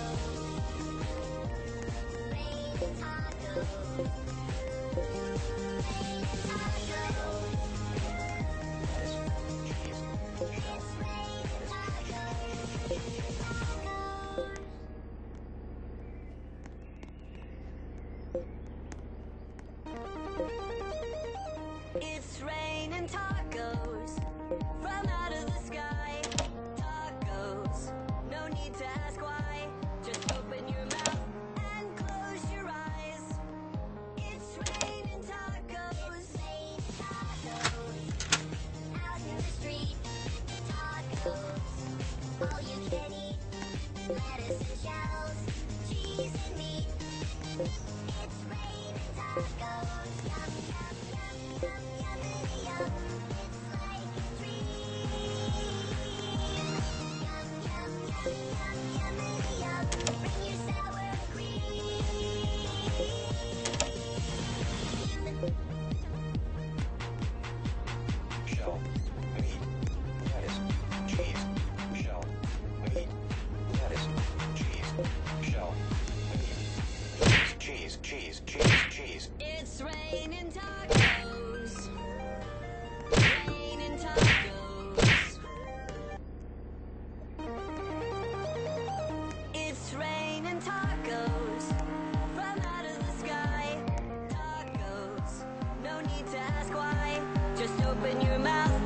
It's raining tacos from out of the sky. Tacos, no need to ask why. Just open your mouth and close your eyes. It's raining tacos. Tacos, out in the street. Tacos, all you can eat. Lettuce and shells, cheese and meat. It's raining tacos. Yum, yum, yum, yum, yummity yum. It's like a dream. Yum, yum, yum, yum, yummity yum. Bring your sour cream. Shell, meat, lettuce, cheese, shell, meat, lettuce, cheese, shell, meat, cheese, cheese, cheese, cheese. It's raining tacos. Raining tacos. It's raining tacos from out of the sky. Tacos, no need to ask why. Just open your mouth